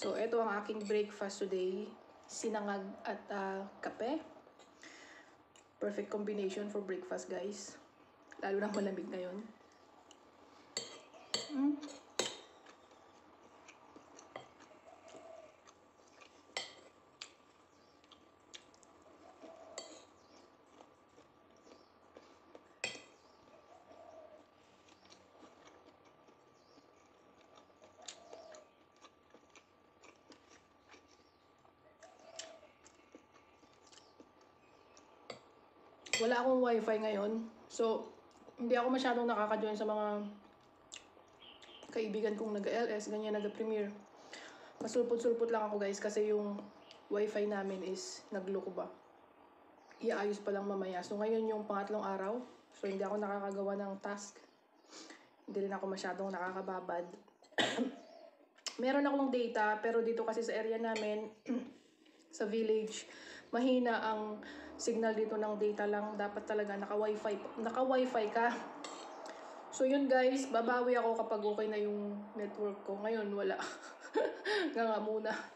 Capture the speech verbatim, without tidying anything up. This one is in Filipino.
So, ito ang aking breakfast today. Sinangag at uh, kape. Perfect combination for breakfast, guys. Lalo na malamig ngayon. Mm. Wala akong wifi ngayon. So, hindi ako masyadong nakaka-join sa mga kaibigan kong nag-L S, ganyan, nag-premiere. Masulpot-sulpot lang ako, guys, kasi yung wifi namin is nagloko ba. Iayos pa lang mamaya. So, ngayon yung pangatlong araw. So, hindi ako nakakagawa ng task. Hindi rin ako masyadong nakakababad. Meron akong data, pero dito kasi sa area namin, sa village, mahina ang signal dito ng data lang. Dapat talaga naka-wifi, naka-wifi ka. So yun, guys, babawi ako kapag okay na yung network ko. Ngayon wala. Nga nga muna.